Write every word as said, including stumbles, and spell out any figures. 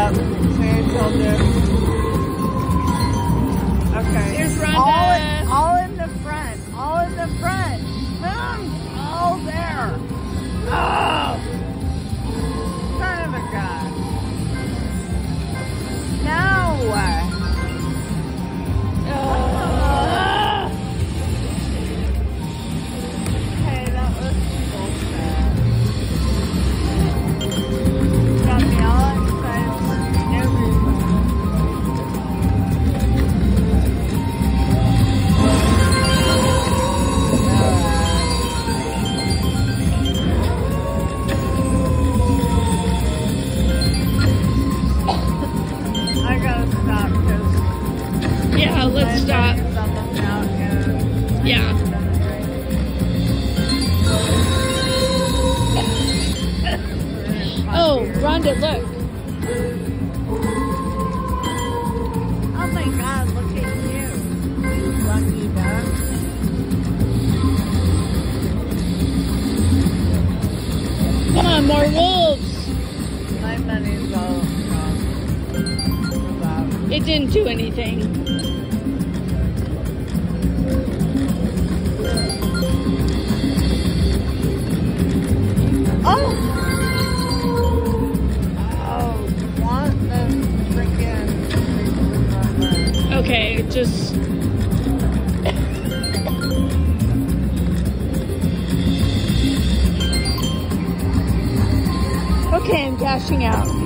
Yep. See, told you. Okay. Here's Rhonda. All in, all in the front. All in the front. Boom. All there. Oh. Son of a gun. No. Uh, Hey, that was bullshit. Got me all excited for everything. I gotta stop because yeah, let's stop. Yeah. Oh, Rhonda, look. Oh my God, look at you. You lucky duck. Come on, more wolves. My money's all gone. It didn't do anything. Oh! Oh, want the freaking... Okay, just... Okay, I'm dashing out.